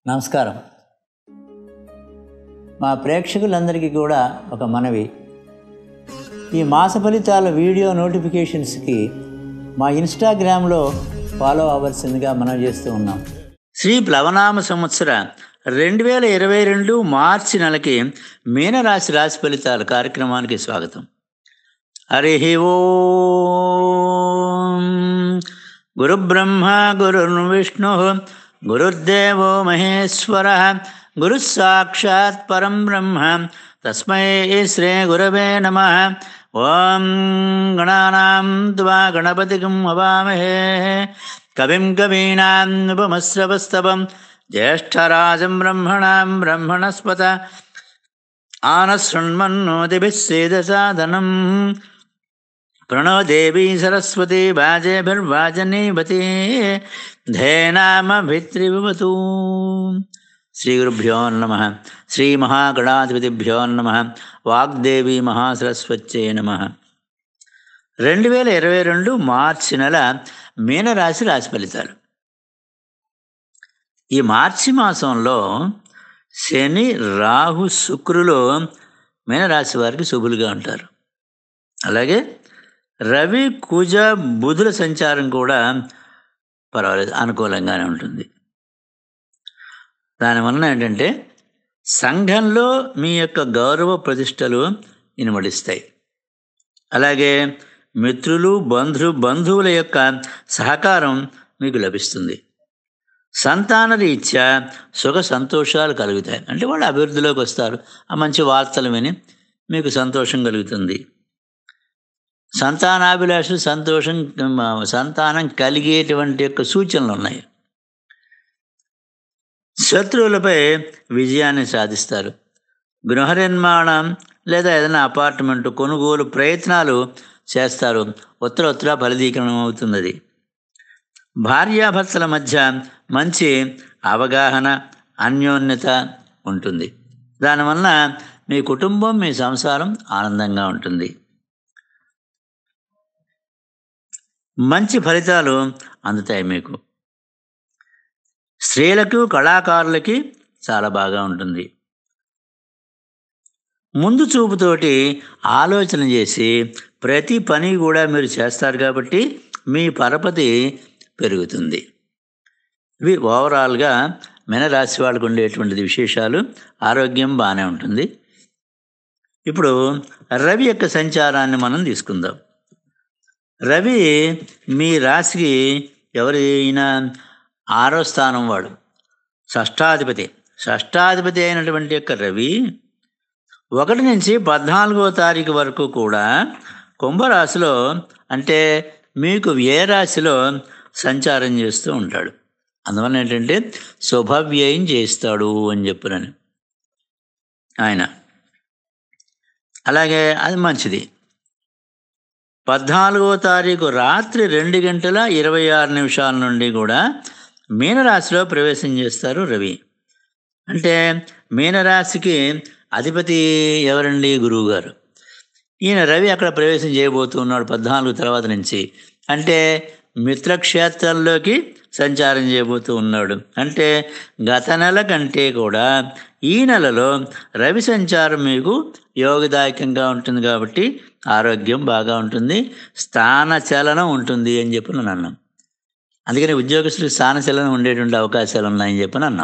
నమస్కారం. మా ప్రేక్షకులందరికీ కూడా ఒక మనవి. ఈ మాస ఫలితాల వీడియో నోటిఫికేషన్స్కి మా ఇన్స్టాగ్రామ్లో ఫాలో అవ్వాల్సిందిగా మనం చేస్తూ ఉన్నాం. శ్రీ ప్లవనామ సంవత్సర 2022 మార్చి నెలకి మీనరాశి రాశి ఫలితాల కార్యక్రమానికి స్వాగతం. హరి ఓం. గురుబ్రహ్మ గురుర్విష్ణు గురుర్దేవో మహేశ్వర గురు సాక్షాత్ పరం బ్రహ్మ తస్మై శ్రీ గురవే నమః. ఓం గణానాం త్వా గణపతిగం హవామహే కవిం కవీనాం ఉపమశ్రవస్తవం జ్యేష్ఠరాజం బ్రహ్మణాం బ్రహ్మణస్పత ఆనశృణ్మన్నోతిభిः సేదసాదనం. ప్రణో దేవీ సరస్వతి వాజేభిర్వాజనీవతి ధేనామభిత్రివివతు. శ్రీ గురుభ్యో నమః. శ్రీ మహాగణాధిపతిభ్యో నమః. వాగ్దేవి మహాసరస్వత్యై నమః. 2022 మార్చి నెల మీనరాశి రాశి ఫలితాలు. ఈ మార్చి మాసంలో శని, రాహు, శుక్రులు మీనరాశి వారికి శుభులుగా ఉంటారు. అలాగే రవి, కుజ, బుధుల సంచారం కూడా పర్వాలేదు, అనుకూలంగానే ఉంటుంది. దానివలన ఏంటంటే సంఘంలో మీ యొక్క గౌరవ ప్రతిష్టలు ఇనుమడిస్తాయి. అలాగే మిత్రులు, బంధువుల యొక్క సహకారం మీకు లభిస్తుంది. సంతాన రీత్యా సుఖ సంతోషాలు కలుగుతాయి. అంటే వాళ్ళు అభివృద్ధిలోకి వస్తారు. ఆ మంచి వార్తలు విని మీకు సంతోషం కలుగుతుంది. సంతానాభిలాష సంతానం కలిగేటువంటి యొక్క సూచనలు ఉన్నాయి. శత్రువులపై విజయాన్ని సాధిస్తారు. గృహ నిర్మాణం లేదా ఏదైనా అపార్ట్మెంట్ కొనుగోలు ప్రయత్నాలు చేస్తారు. ఉత్తర ఫలదీకరణం అవుతుంది. భార్యాభర్తల మధ్య మంచి అవగాహన, అన్యోన్యత ఉంటుంది. దానివల్ల మీ కుటుంబం, మీ సంసారం ఆనందంగా ఉంటుంది. మంచి ఫలితాలు అందుతాయి మీకు. స్త్రీలకు, కళాకారులకి చాలా బాగా ఉంటుంది. ముందు చూపుతోటి ఆలోచన చేసి ప్రతి పని కూడా మీరు చేస్తారు కాబట్టి మీ పరపతి పెరుగుతుంది. ఇవి ఓవరాల్గా మీనరాశి వాళ్ళకు ఉండేటువంటి విశేషాలు. ఆరోగ్యం బాగానే ఉంటుంది. ఇప్పుడు రవి యొక్క సంచారాన్ని మనం తీసుకుందాం. రవి మీ రాశికి ఎవరైనా 6వ స్థానం వాడు, షష్టాధిపతి అయినటువంటి యొక్క రవి 1 నుంచి 14వ తారీఖు వరకు కూడా కుంభరాశిలో, అంటే మీకు ఏ రాశిలో సంచారం చేస్తూ ఉంటాడు. అందువల్ల ఏంటంటే శుభవ్యయం చేస్తాడు అని చెప్పునని ఆయన. అలాగే అది మంచిది. 14వ తారీఖు రాత్రి 2:26 నుండి కూడా మీనరాశిలో ప్రవేశం చేస్తారు రవి. అంటే మీనరాశికి అధిపతి ఎవరండి? గురువు గారు. ఈయన రవి అక్కడ ప్రవేశం చేయబోతున్నాడు 14 తర్వాత నుంచి. అంటే మిత్రక్షేత్రంలోకి సంచారం చేయబోతూ ఉన్నాడు. అంటే గత నెల కంటే కూడా ఈ నెలలో రవి సంచారం మీకు యోగదాయకంగా ఉంటుంది కాబట్టి ఆరోగ్యం బాగా ఉంటుంది. స్థాన చలనం ఉంటుంది అని చెప్పి నేను అన్నాం. అందుకని ఉద్యోగస్తులకు స్థాన చలనం ఉండేటువంటి అవకాశాలు ఉన్నాయని చెప్పి అన్నాం.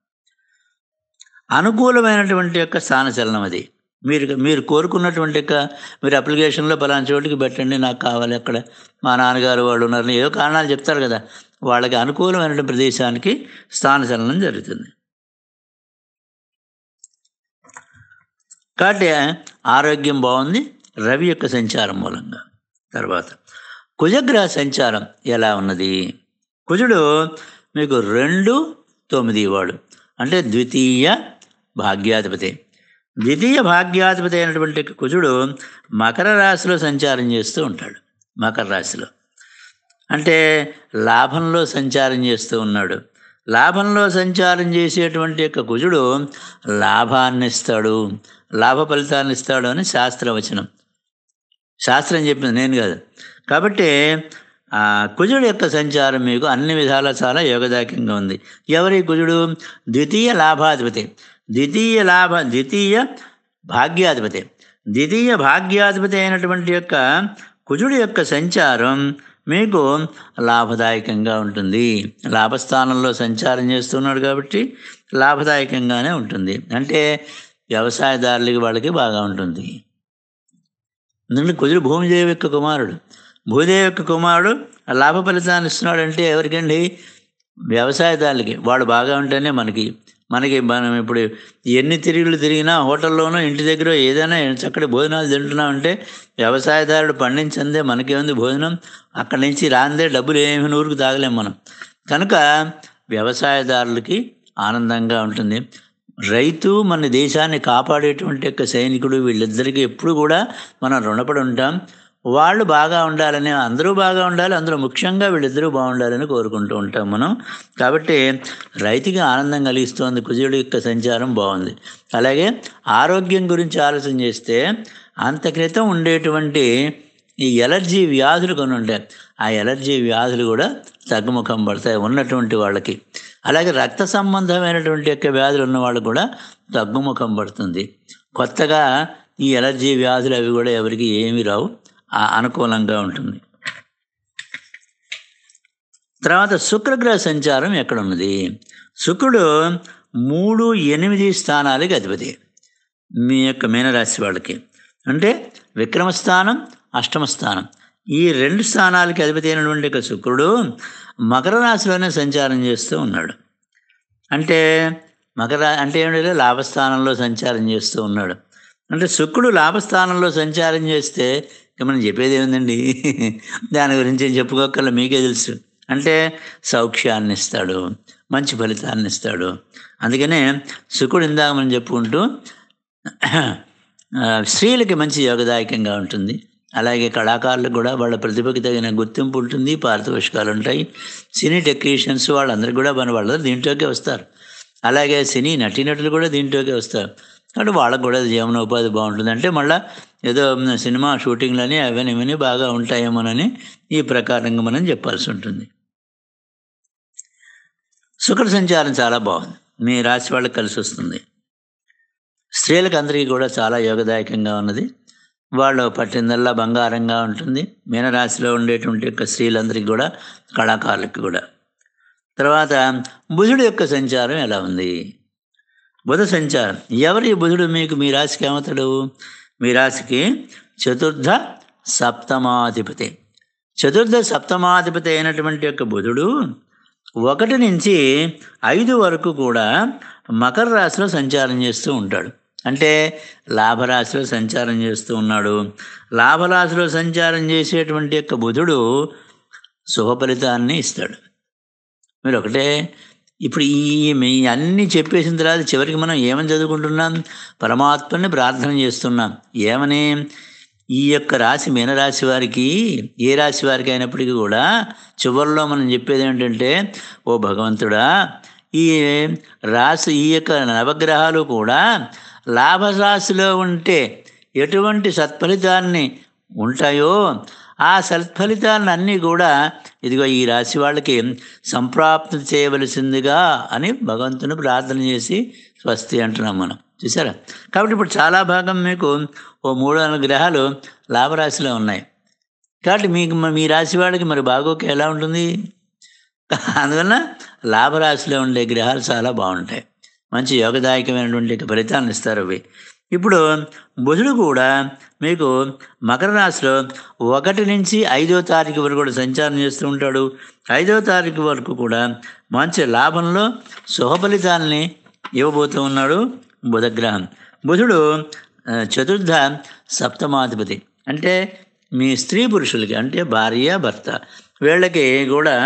అనుకూలమైనటువంటి యొక్క స్థాన చలనం అది. మీరు కోరుకున్నటువంటి యొక్క మీరు అప్లికేషన్లో పలానా చోటికి పెట్టండి, నాకు కావాలి, అక్కడ మా నాన్నగారు వాళ్ళు ఉన్నారని ఏదో కారణాలు చెప్తారు కదా, వాళ్ళకి అనుకూలమైనటువంటి ప్రదేశానికి స్థాన చలనం జరుగుతుంది. కాబట్టి ఆరోగ్యం బాగుంది రవి యొక్క సంచారం మూలంగా. తర్వాత కుజగ్రహ సంచారం ఎలా ఉన్నది? కుజుడు మీకు 2-9 వాడు, అంటే ద్వితీయ భాగ్యాధిపతి అయినటువంటి కుజుడు మకర రాశిలో సంచారం చేస్తూ ఉంటాడు. మకర రాశిలో అంటే లాభంలో సంచారం చేస్తూ ఉన్నాడు. లాభంలో సంచారం చేసేటువంటి యొక్క కుజుడు లాభాన్ని ఇస్తాడు, లాభ ఫలితాన్ని ఇస్తాడు అని శాస్త్రవచనం. శాస్త్రం చెప్పింది, నేను కాదు. కాబట్టి కుజుడు యొక్క సంచారం మీకు అన్ని విధాలా చాలా యోగదాయకంగా ఉంది. ఎవరి కుజుడు? ద్వితీయ లాభాధిపతి, ద్వితీయ భాగ్యాధిపతి. ద్వితీయ భాగ్యాధిపతి అయినటువంటి యొక్క కుజుడు యొక్క సంచారం మీకు లాభదాయకంగా ఉంటుంది. లాభస్థానంలో సంచారం చేస్తున్నాడు కాబట్టి లాభదాయకంగానే ఉంటుంది. అంటే వ్యవసాయదారులకి వాళ్ళకి బాగా ఉంటుంది. ఎందుకంటే కుజుడు భూమిదేవి యొక్క కుమారుడు. భూదేవి యొక్క కుమారుడు లాభ ఫలితాన్ని ఇస్తున్నాడంటే ఎవరికండి? వ్యవసాయదారులకి. వాడు బాగా ఉంటేనే మనం ఇప్పుడు ఎన్ని తిరిగినా హోటల్లోనో ఇంటి దగ్గర ఏదైనా చక్కటి భోజనాలు తింటున్నామంటే వ్యవసాయదారుడు పండించిందే మనకేముంది భోజనం. అక్కడి నుంచి రాందే డబ్బులు ఏమి నూరుకు తాగలేం మనం. కనుక వ్యవసాయదారులకి ఆనందంగా ఉంటుంది. రైతు మన దేశాన్ని కాపాడేటువంటి యొక్క సైనికుడు, వీళ్ళిద్దరికీ ఎప్పుడు కూడా మనం రుణపడి ఉంటాం. వాళ్ళు బాగా ఉండాలని, అందరూ బాగా ఉండాలి, అందులో ముఖ్యంగా వీళ్ళిద్దరూ బాగుండాలని కోరుకుంటూ ఉంటాం మనం. కాబట్టి రైతుకి ఆనందం కలిగిస్తోంది కుజుడు యొక్క సంచారం, బాగుంది. అలాగే ఆరోగ్యం గురించి ఆలోచన చేస్తే అంత క్రితం ఉండేటువంటి ఈ ఎలర్జీ వ్యాధులు కొన్ని ఉంటాయి. ఆ ఎలర్జీ వ్యాధులు కూడా తగ్గుముఖం పడతాయి ఉన్నటువంటి వాళ్ళకి. అలాగే రక్త సంబంధమైనటువంటి యొక్క వ్యాధులు ఉన్న వాళ్ళు కూడా తగ్గుముఖం పడుతుంది. కొత్తగా ఈ ఎలర్జీ వ్యాధులు అవి కూడా ఎవరికి ఏమీ రావు, అనుకూలంగా ఉంటుంది. తర్వాత శుక్రగ్రహ సంచారం ఎక్కడ ఉన్నది? శుక్రుడు 3, 8 స్థానాలకి అధిపతి మీ యొక్క మీనరాశి వాళ్ళకి. అంటే విక్రమస్థానం, అష్టమస్థానం, ఈ 2 స్థానాలకి అధిపతి అయినటువంటి యొక్క శుక్రుడు మకర రాశిలోనే సంచారం చేస్తూ ఉన్నాడు. అంటే అంటే ఏమిటంటే లాభస్థానంలో సంచారం చేస్తూ ఉన్నాడు. అంటే శుక్రుడు లాభస్థానంలో సంచారం చేస్తే మనం చెప్పేది ఏముందండి, దాని గురించి ఏం చెప్పుకోకల్లా మీకే తెలుసు. అంటే సౌఖ్యాన్ని ఇస్తాడు, మంచి ఫలితాన్ని ఇస్తాడు. అందుకనే శుక్రుడు ఇందాక మనం చెప్పుకుంటూ స్త్రీలకి మంచి యోగదాయకంగా ఉంటుంది. అలాగే కళాకారులకు కూడా వాళ్ళ ప్రతిభకి తగిన గుర్తింపు ఉంటుంది, పారితోషికాలు ఉంటాయి. సినీ టెక్నీషియన్స్ వాళ్ళందరికీ కూడా వాళ్ళందరూ దీంట్లోకే వస్తారు. అలాగే సినీ నటీనటులు కూడా దీంట్లోకే వస్తారు. కాబట్టి వాళ్ళకు కూడా జీవనోపాధి బాగుంటుంది. అంటే మళ్ళీ ఏదో సినిమా షూటింగ్లని అవన్నీ ఇవన్నీ బాగా ఉంటాయేమోనని ఈ ప్రకారంగా మనం చెప్పాల్సి ఉంటుంది. శుక్ర సంచారం చాలా బాగుంది, మీ రాశి వాళ్ళకి కలిసి వస్తుంది. స్త్రీలకు అందరికీ కూడా చాలా యోగదాయకంగా ఉన్నది. వాళ్ళు పట్టిందల్లా బంగారంగా ఉంటుంది. మీనరాశిలో ఉండేటువంటి యొక్క స్త్రీలందరికీ కూడా, కళాకారులకు కూడా. తర్వాత బుధుడు యొక్క సంచారం ఎలా ఉంది? బుధ సంచారం, ఎవరి బుధుడు మీకు మీ రాశికి ఏమవుతాడు? మీ రాశికి చతుర్థ సప్తమాధిపతి. చతుర్థ సప్తమాధిపతి అయినటువంటి యొక్క బుధుడు 1 నుంచి 5 వరకు కూడా మకర రాశిలో సంచారం చేస్తూ ఉంటాడు. అంటే లాభరాశిలో సంచారం చేస్తూ ఉన్నాడు. లాభరాశిలో సంచారం చేసేటువంటి యొక్క బుధుడు శుభ ఫలితాన్ని ఇస్తాడు. మీరు ఒకటే ఇప్పుడు ఈ అన్నీ చెప్పేసిన తర్వాత చివరికి మనం ఏమని చదువుకుంటున్నాం? పరమాత్మని ప్రార్థన చేస్తున్నాం. ఏమని? ఈ యొక్క రాశి మీనరాశి వారికి, ఏ రాశి వారికి అయినప్పటికీ కూడా చివరిలో మనం చెప్పేది ఏంటంటే, ఓ భగవంతుడా, ఈ రాశి, ఈ యొక్క నవగ్రహాలు కూడా లాభరాశిలో ఉంటే ఎటువంటి సత్ఫలితాన్ని ఉంటాయో ఆ సత్ఫలితాలను అన్నీ కూడా ఇదిగో ఈ రాశి వాళ్ళకి సంప్రాప్తి చేయవలసిందిగా అని భగవంతుని ప్రార్థన చేసి స్వస్తి అంటున్నాం మనం. చూసారా? కాబట్టి ఇప్పుడు చాలా భాగం మీకు ఓ 3-4 గ్రహాలు లాభరాశిలో ఉన్నాయి. కాబట్టి మీకు మీ రాశి వాళ్ళకి మరి బాగోక ఎలా ఉంటుంది? అందువల్ల లాభరాశిలో ఉండే గ్రహాలు చాలా బాగుంటాయి, మంచి యోగదాయకమైనటువంటి ఫలితాన్ని ఇస్తారు అవి. ఇప్పుడు బుధుడు కూడా మీకు మకర రాశిలో 1 నుంచి 5వ తారీఖు వరకు కూడా సంచారం చేస్తూ ఉంటాడు. 5వ తారీఖు వరకు కూడా మంచి లాభంలో శుభ ఫలితాలని ఇవ్వబోతూ ఉన్నాడు బుధగ్రహం. బుధుడు చతుర్థ సప్తమాధిపతి. అంటే మీ స్త్రీ పురుషులకి, అంటే భార్య భర్త, వీళ్ళకి కూడా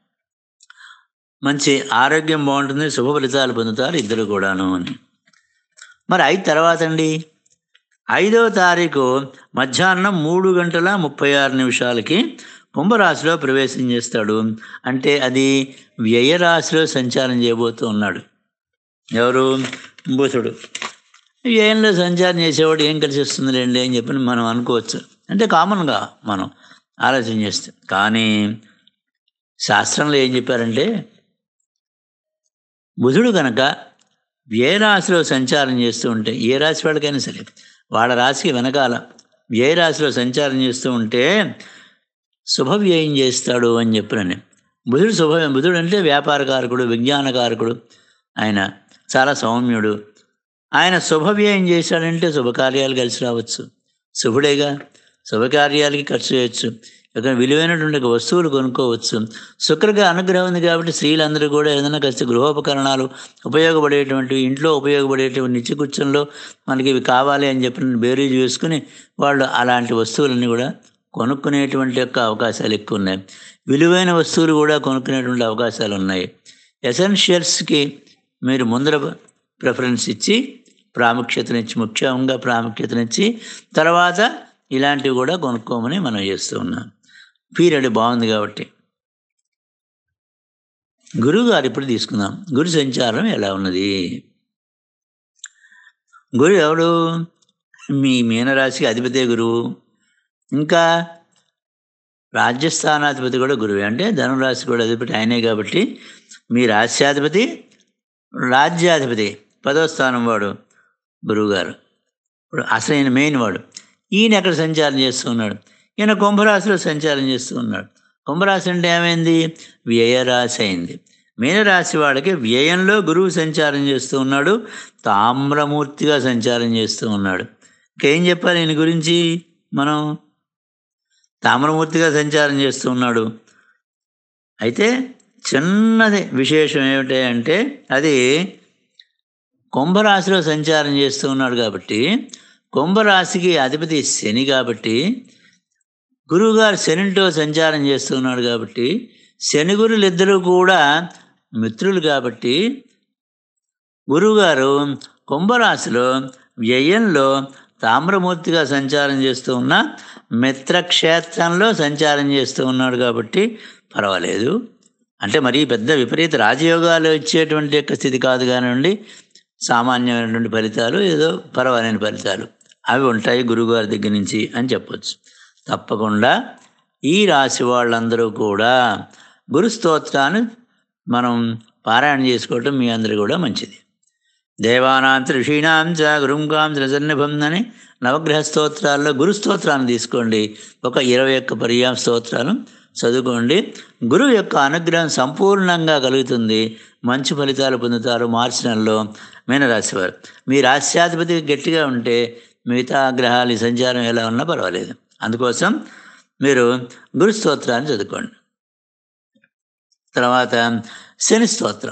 మంచి ఆరోగ్యం బాగుంటుంది, శుభ ఫలితాలు పొందుతారు ఇద్దరు కూడాను అని. మరి 5 తర్వాత అండి, 5వ తారీఖు మధ్యాహ్నం 3:36 కుంభరాశిలో ప్రవేశం చేస్తాడు. అంటే అది వ్యయరాశిలో సంచారం చేయబోతూ ఉన్నాడు. ఎవరు? బుధుడు. వ్యయంలో సంచారం చేసేవాడు ఏం కలిసి వస్తుందిలేండి అని చెప్పి మనం అనుకోవచ్చు. అంటే కామన్గా మనం ఆలోచన చేస్తే. కానీ శాస్త్రంలో ఏం చెప్పారంటే, బుధుడు కనుక వ్యయ రాశిలో సంచారం చేస్తూ ఉంటే, ఏ రాశి వాళ్ళకైనా సరే వాళ్ళ రాశికి వెనకాల వ్యయ రాశిలో సంచారం చేస్తూ ఉంటే శుభవ్యయం చేస్తాడు అని చెప్పినని. బుధుడు అంటే వ్యాపారకారకుడు, విజ్ఞానకారకుడు. ఆయన చాలా సౌమ్యుడు. ఆయన శుభవ్యయం చేశాడంటే శుభకార్యాలు కలిసి రావచ్చు. శుభుడేగా, శుభకార్యాలకి ఖర్చు చేయొచ్చు. ఇక్కడ విలువైనటువంటి వస్తువులు కొనుక్కోవచ్చు. శుక్రగా అనుగ్రహం ఉంది కాబట్టి స్త్రీలందరూ కూడా ఏదైనా కాస్త గృహోపకరణాలు ఉపయోగపడేటువంటివి, ఇంట్లో ఉపయోగపడేటువంటి నిత్యకృత్యంలో మనకి ఇవి కావాలి అని చెప్పి బేరీజు వేసుకుని వాళ్ళు అలాంటి వస్తువులన్నీ కూడా కొనుక్కునేటువంటి యొక్క అవకాశాలు ఎక్కువ ఉన్నాయి. విలువైన వస్తువులు కూడా కొనుక్కునేటువంటి అవకాశాలు ఉన్నాయి. ఎసెన్షియల్స్కి మీరు ముందర ప్రిఫరెన్స్ ఇచ్చి ప్రాముఖ్యతనిచ్చి, ముఖ్యంగా ప్రాముఖ్యతనిచ్చి తర్వాత ఇలాంటివి కూడా కొనుక్కోమని మనం చేస్తూ ఉన్నాం. పీరియడ్ బాగుంది కాబట్టి. గురువు గారు ఇప్పుడు తీసుకుందాం. గురు సంచారం ఎలా ఉన్నది? గురువు ఎవడు? మీ మీనరాశికి అధిపతే గురువు. ఇంకా రాజ్యస్థానాధిపతి కూడా గురువే. అంటే ధనురాశి కూడా అధిపతి ఆయనే కాబట్టి మీ రాశ్యాధిపతి, రాజ్యాధిపతి 10వ స్థానం వాడు గురువుగారు. ఇప్పుడు అసలు ఈయన మెయిన్ వాడు. ఈయన ఎక్కడ సంచారం చేస్తూ ఉన్నాడు? ఈయన కుంభరాశిలో సంచారం చేస్తూ ఉన్నాడు. కుంభరాశి అంటే ఏమైంది? వ్యయరాశి అయింది. మీనరాశి వాడికి వ్యయంలో గురువు సంచారం చేస్తూ ఉన్నాడు. తామ్రమూర్తిగా సంచారం చేస్తూ ఉన్నాడు. ఇంకేం చెప్పాలి ఈయన గురించి మనం? తామ్రమూర్తిగా సంచారం చేస్తూ ఉన్నాడు. అయితే చిన్నది విశేషం ఏమిటి అంటే, అది కుంభరాశిలో సంచారం చేస్తూ ఉన్నాడు కాబట్టి, కుంభరాశికి అధిపతి శని కాబట్టి, గురువుగారు శనితో సంచారం చేస్తూ ఉన్నాడు కాబట్టి, శని గురులు ఇద్దరూ కూడా మిత్రులు కాబట్టి, గురువుగారు కుంభరాశిలో వ్యయంలో తామ్రమూర్తిగా సంచారం చేస్తూ ఉన్న మిత్రక్షేత్రంలో సంచారం చేస్తూ ఉన్నాడు కాబట్టి పర్వాలేదు. అంటే మరీ పెద్ద విపరీత రాజయోగాలు ఇచ్చేటువంటి యొక్క స్థితి కాదు కానివ్వండి, సామాన్యమైనటువంటి ఫలితాలు, ఏదో పర్వాలేని ఫలితాలు అవి ఉంటాయి గురువుగారి దగ్గర నుంచి అని చెప్పచ్చు. తప్పకుండా ఈ రాశి వాళ్ళందరూ కూడా గురు స్తోత్రాన్ని మనం పారాయణ చేసుకోవటం మీ అందరూ కూడా మంచిది. దేవానాం ఋషీణాం చ గురుంకాం త్రిసన్నిభం అని నవగ్రహ స్తోత్రాల్లో గురు స్తోత్రాన్ని తీసుకోండి. ఒక 21 పర్యాయ స్తోత్రాలు చదువుకోండి. గురువు యొక్క అనుగ్రహం సంపూర్ణంగా కలుగుతుంది. మంచి ఫలితాలు పొందుతారు మార్చి నెలలో మీనరాశి వారు. మీ రాశ్యాధిపతి గట్టిగా ఉంటే మిగతా గ్రహాల సంచారం ఎలా ఉన్నా పర్వాలేదు. అందుకోసం మీరు గురు స్తోత్రాన్ని చదువుకోండి. తర్వాత శని స్తోత్రం.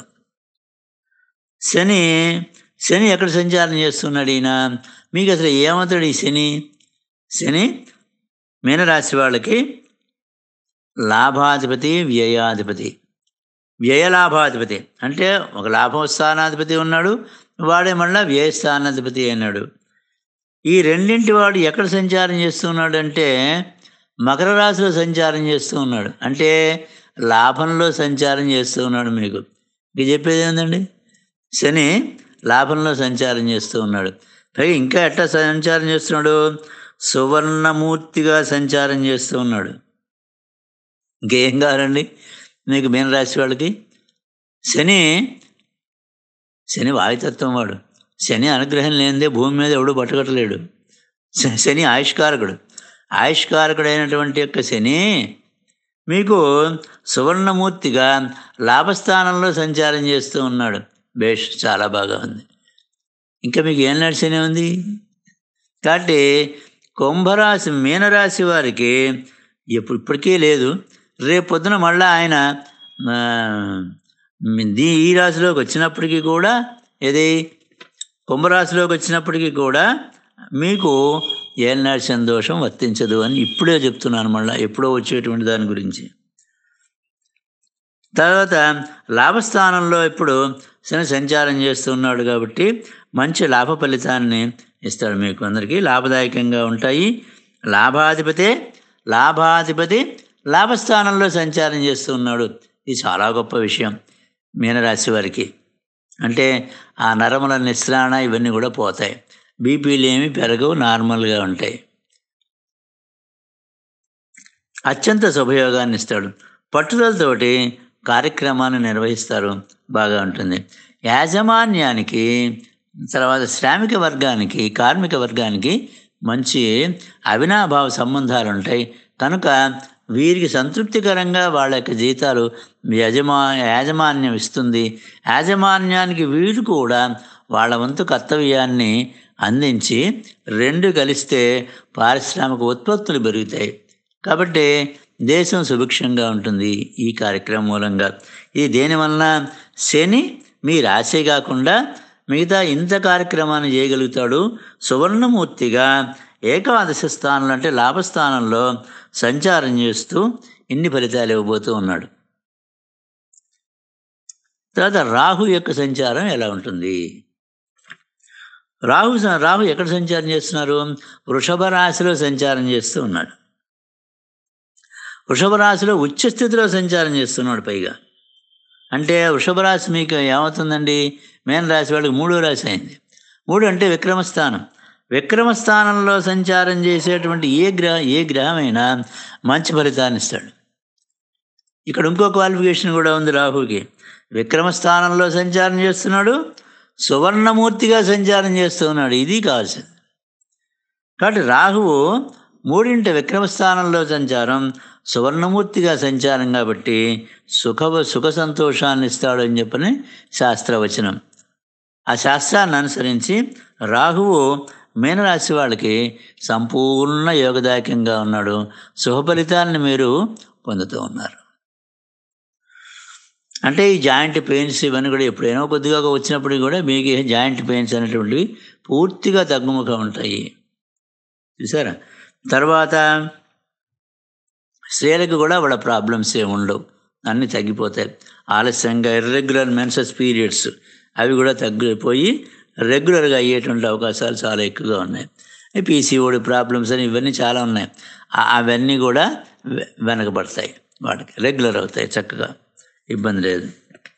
శని ఎక్కడ సంచారం చేస్తున్నాడు ఈయన? మీకు అసలు ఏమవుతాడు ఈ శని మీనరాశి వాళ్ళకి లాభాధిపతి, వ్యయాధిపతి. వ్యయలాభాధిపతి అంటే ఒక లాభస్థానాధిపతి ఉన్నాడు, వాడే మళ్ళీ వ్యయస్థానాధిపతి అయినాడు. ఈ రెండింటి వాడు ఎక్కడ సంచారం చేస్తున్నాడు అంటే మకర రాశిలో సంచారం చేస్తూ ఉన్నాడు. అంటే లాభంలో సంచారం చేస్తూ ఉన్నాడు. మీకు చెప్పేది ఏంటండి? శని లాభంలో సంచారం చేస్తూ ఉన్నాడు. పైగా ఇంకా ఎట్లా సంచారం చేస్తున్నాడు? సువర్ణమూర్తిగా సంచారం చేస్తూ ఉన్నాడు. ఇంకేం కావాలండి మీకు మీనరాశి వాళ్ళకి? శని వాయుతత్వం వాడు. శని అనుగ్రహం లేనిదే భూమి మీద ఎవడు పట్టుకట్టలేడు. శని ఆయుష్కారకుడైనటువంటి యొక్క శని మీకు సువర్ణమూర్తిగా లాభస్థానంలో సంచారం చేస్తూ ఉన్నాడు. బేష్, చాలా బాగా ఉంది. ఇంకా మీకు ఏం నడిచేనే ఉంది కాబట్టి కుంభరాశి మీనరాశి వారికి ఇప్పటికీ లేదు. రేపు పొద్దున మళ్ళీ ఆయన ఈ రాశిలోకి వచ్చినప్పటికీ కూడా, ఏది కుంభరాశిలోకి వచ్చినప్పటికీ కూడా మీకు ఏలినాటి సందోషం వర్తించదు అని ఇప్పుడే చెప్తున్నాను. మళ్ళీ ఎప్పుడో వచ్చేటువంటి దాని గురించి. తర్వాత లాభస్థానంలో ఇప్పుడు శని సంచారం చేస్తున్నాడు కాబట్టి మంచి లాభ ఫలితాన్ని ఇస్తాడు. మీకు అందరికీ లాభదాయకంగా ఉంటాయి. లాభాధిపతి లాభస్థానంలో సంచారం చేస్తున్నాడు. ఇది చాలా గొప్ప విషయం మీనరాశి వారికి. అంటే ఆ నరముల నిస్రాణ ఇవన్నీ కూడా పోతాయి. బీపీలు ఏమి పెరగవు, నార్మల్గా ఉంటాయి. అత్యంత శుభయోగాన్ని ఇస్తాడు. పట్టుదలతోటి కార్యక్రమాన్ని నిర్వహిస్తారు, బాగా ఉంటుంది. యాజమాన్యానికి, తర్వాత శ్రామిక వర్గానికి, కార్మిక వర్గానికి మంచి అవినాభావ సంబంధాలు ఉంటాయి. కనుక వీరికి సంతృప్తికరంగా వాళ్ళ యొక్క జీతాలు యాజమాన్యం ఇస్తుంది. యాజమాన్యానికి వీరు కూడా వాళ్ళ వంతు కర్తవ్యాన్ని అందించి రెండు కలిస్తే పారిశ్రామిక ఉత్పత్తులు పెరుగుతాయి. కాబట్టి దేశం సుభిక్షంగా ఉంటుంది ఈ కార్యక్రమం మూలంగా. ఇది దేనివలన? శని మీ రాశి కాకుండా మిగతా ఇంత కార్యక్రమాన్ని చేయగలుగుతాడు. సువర్ణమూర్తిగా ఏకాదశ స్థానంలో అంటే లాభస్థానంలో సంచారం చేస్తూ ఇన్ని ఫలితాలు ఇవ్వబోతూ ఉన్నాడు. తర్వాత రాహు యొక్క సంచారం ఎలా ఉంటుంది? రాహు ఎక్కడ సంచారం చేస్తున్నారు? వృషభ రాశిలో సంచారం చేస్తూ ఉన్నాడు. వృషభ రాశిలో ఉచ్చస్థితిలో సంచారం చేస్తున్నాడు. పైగా అంటే వృషభ రాశి మీకు ఏమవుతుందండి? మీన రాశి వాళ్ళకి 3వ రాశి అయింది. 3 అంటే విక్రమస్థానం. విక్రమస్థానంలో సంచారం చేసేటువంటి ఏ గ్రహమైనా మంచి ఫలితాన్ని ఇస్తాడు. ఇక్కడ ఇంకో క్వాలిఫికేషన్ కూడా ఉంది రాహుకి. విక్రమస్థానంలో సంచారం చేస్తున్నాడు, సువర్ణమూర్తిగా సంచారం చేస్తూ ఉన్నాడు. ఇది కావాల్సింది. కాబట్టి రాహువు 3 విక్రమస్థానంలో సంచారం, సువర్ణమూర్తిగా సంచారం కాబట్టి సుఖ సంతోషాన్ని ఇస్తాడు అని చెప్పని శాస్త్రవచనం. ఆ శాస్త్రాన్ని అనుసరించి రాహువు మీనరాశి వాళ్ళకి సంపూర్ణ యోగదాయకంగా ఉన్నాడు. శుభ ఫలితాలను మీరు పొందుతూ ఉన్నారు. అంటే ఈ జాయింట్ పెయిన్స్ ఇవన్నీ కూడా ఎప్పుడైనా కొద్దిగా వచ్చినప్పుడు కూడా మీకు జాయింట్ పెయిన్స్ అనేటువంటివి పూర్తిగా తగ్గుముఖ ఉంటాయి. చూసారా? తర్వాత స్త్రీలకు కూడా వాళ్ళ ప్రాబ్లమ్స్ ఏమి ఉండవు, అన్నీ తగ్గిపోతాయి. ఆలస్యంగా ఇర్రెగ్యులర్ మెన్సెస్ పీరియడ్స్ అవి కూడా తగ్గిపోయి రెగ్యులర్గా అయ్యేటువంటి అవకాశాలు చాలా ఎక్కువగా ఉన్నాయి. పీసీఓడి ప్రాబ్లమ్స్ అని ఇవన్నీ చాలా ఉన్నాయి. అవన్నీ కూడా వెనకబడతాయి, వాటికి రెగ్యులర్ అవుతాయి, చక్కగా ఇబ్బంది లేదు.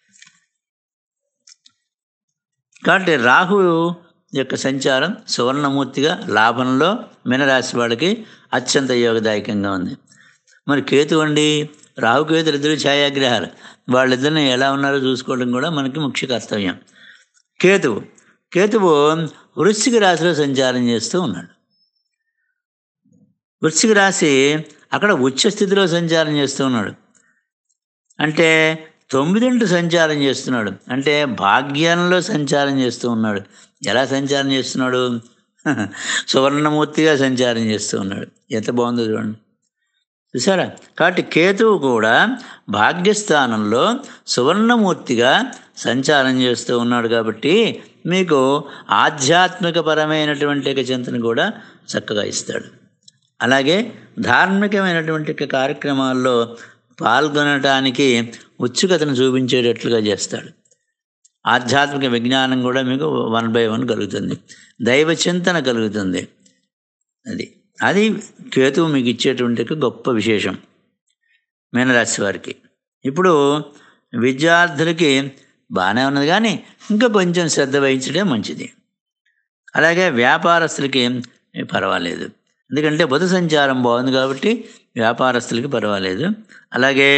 కాబట్టి రాహు యొక్క సంచారం సువర్ణమూర్తిగా లాభంలో మీనరాశి వాళ్ళకి అత్యంత యోగదాయకంగా ఉంది. మరి కేతు అండి, రాహుకేతులు ఇద్దరు ఛాయాగ్రహాలు, వాళ్ళిద్దరిని ఎలా ఉన్నారో చూసుకోవడం కూడా మనకి ముఖ్య కర్తవ్యం. కేతువు వృశ్చిక రాశిలో సంచారం చేస్తూ ఉన్నాడు. వృశ్చిక రాశి అక్కడ ఉచ్చ స్థితిలో సంచారం చేస్తూ ఉన్నాడు. అంటే 9 సంచారం చేస్తున్నాడు. అంటే భాగ్యంలో సంచారం చేస్తూ ఉన్నాడు. ఎలా సంచారం చేస్తున్నాడు? సువర్ణమూర్తిగా సంచారం చేస్తూ ఉన్నాడు. ఎంత బాగుందో చూడండి, చూసారా? కాబట్టి కేతువు కూడా భాగ్యస్థానంలో సువర్ణమూర్తిగా సంచారం చేస్తూ ఉన్నాడు. కాబట్టి మీకు ఆధ్యాత్మికపరమైనటువంటి చింతన కూడా చక్కగా ఇస్తాడు. అలాగే ధార్మికమైనటువంటి కార్యక్రమాల్లో పాల్గొనటానికి ఉత్సుకతను చూపించేటట్లుగా చేస్తాడు. ఆధ్యాత్మిక విజ్ఞానం కూడా మీకు 1 by 1 కలుగుతుంది, దైవ చింతన కలుగుతుంది. అది కేతువు మీకు ఇచ్చేటువంటి గొప్ప విశేషం మీనరాశి వారికి. ఇప్పుడు విద్యార్థులకి బాగానే ఉన్నది, కానీ ఇంకా కొంచెం శ్రద్ధ వహించడం మంచిది. అలాగే వ్యాపారస్తులకి పర్వాలేదు, ఎందుకంటే బుధ సంచారం బాగుంది కాబట్టి వ్యాపారస్తులకి పర్వాలేదు. అలాగే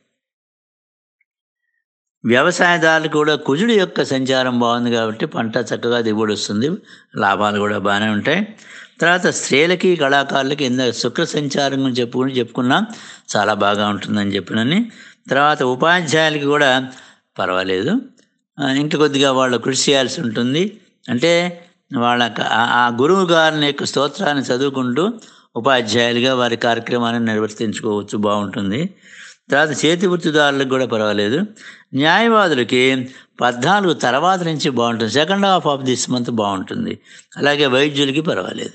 వ్యవసాయదారులు కూడా కుజుడి యొక్క సంచారం బాగుంది కాబట్టి పంట చక్కగా దిగుబడి వస్తుంది, లాభాలు కూడా బాగానే ఉంటాయి. తర్వాత స్త్రీలకి కళాకారులకి శుక్ర సంచారం గురించి చెప్పుకున్నాం, చాలా బాగా ఉంటుందని చెప్పినని. తర్వాత ఉపాధ్యాయులకి కూడా పర్వాలేదు, ఇంకా కొద్దిగా వాళ్ళు కృషి చేయాల్సి ఉంటుంది. అంటే వాళ్ళ ఆ గురువు గారిని యొక్క స్తోత్రాన్ని చదువుకుంటూ ఉపాధ్యాయులుగా వారి కార్యక్రమాన్ని నిర్వర్తించుకోవచ్చు, బాగుంటుంది. తర్వాత చేతి వృత్తిదారులకు కూడా పర్వాలేదు. న్యాయవాదులకి 14 తర్వాత నుంచి బాగుంటుంది, second half of this month బాగుంటుంది. అలాగే వైద్యులకి పర్వాలేదు.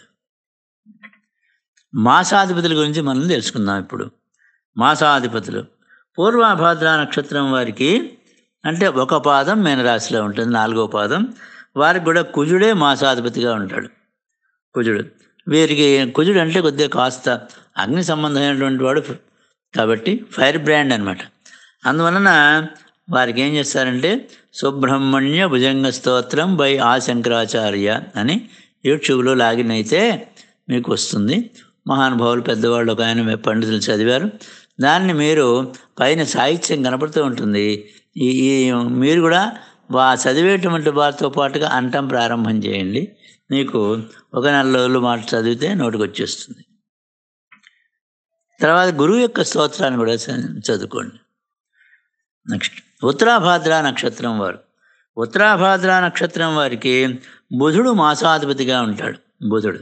మాసాధిపతుల గురించి మనం తెలుసుకుందాం ఇప్పుడు. మాసాధిపతులు పూర్వాభాద్ర నక్షత్రం వారికి అంటే ఒక పాదం మీనరాశిలో ఉంటుంది, 4వ పాదం వారికి కూడా కుజుడే మాసాధిపతిగా ఉంటాడు. వీరికి కుజుడు అంటే కొద్దిగా కాస్త అగ్ని సంబంధమైనటువంటి వాడు కాబట్టి ఫైర్ బ్రాండ్ అనమాట. అందువలన వారికి ఏం చేస్తారంటే సుబ్రహ్మణ్య భుజంగ స్తోత్రం బై ఆ శంకరాచార్య అని యూట్యూబ్లో లాగిన్ అయితే మీకు వస్తుంది. మహానుభావులు పెద్దవాళ్ళు ఒక ఆయన పండితులు చదివారు. దాన్ని మీరు పైన సాహిత్యం కనపడుతూ ఉంటుంది. ఈ ఈ మీరు కూడా చదివేటువంటి వారితో పాటుగా అంటం ప్రారంభం చేయండి. మీకు ఒక నెల రోజులు మాట చదివితే నోటికి వచ్చేస్తుంది. తర్వాత గురువు యొక్క స్తోత్రాన్ని కూడా చదువుకోండి. నెక్స్ట్ ఉత్తరాభాద్ర నక్షత్రం వారు. ఉత్తరాభాద్ర నక్షత్రం వారికి బుధుడు మాసాధిపతిగా ఉంటాడు. బుధుడు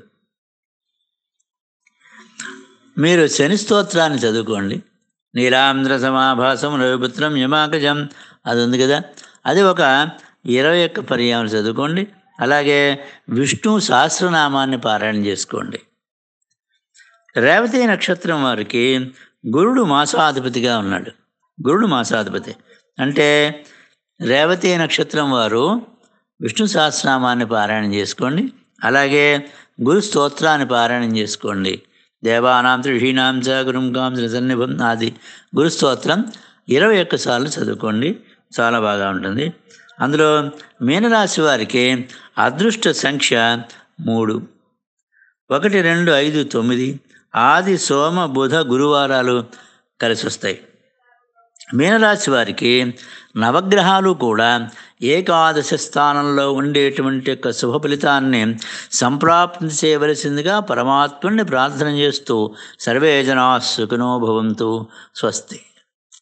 మీరు శని స్తోత్రాన్ని చదువుకోండి. నీలాంధ్ర సమాభాసం రవిపుత్రం యమాకజం అది ఉంది కదా, అది ఒక 21 పర్యాలు చదువుకోండి. అలాగే విష్ణు సహస్రనామాన్ని పారాయణ చేసుకోండి. రేవతి నక్షత్రం వారికి గురుడు మాసాధిపతిగా ఉన్నాడు. గురుడు మాసాధిపతి అంటే రేవతి నక్షత్రం వారు విష్ణు సహస్రనామాన్ని పారాయణం చేసుకోండి. అలాగే గురు స్తోత్రాన్ని పారాయణం చేసుకోండి. దేవానాం త్రిషీణాం చ గురుం కాం సన్నిభం ఆది గురు స్తోత్రం 21 సార్లు చదువుకోండి. చాలా బాగా ఉంటుంది. అందులో మీనరాశి వారికి అదృష్ట సంఖ్య 3, 1, 2, 5, 9 ఆది సోమ బుధ గురువారాలు కలిసి వస్తాయి. మీనరాశి వారికి నవగ్రహాలు కూడా ఏకాదశ స్థానంలో ఉండేటువంటి యొక్క శుభ ఫలితాన్ని సంప్రాప్తి చేయవలసిందిగా పరమాత్ముని ప్రార్థన చేస్తూ సర్వే జనా సుఖినో భవంతు. స్వస్తి.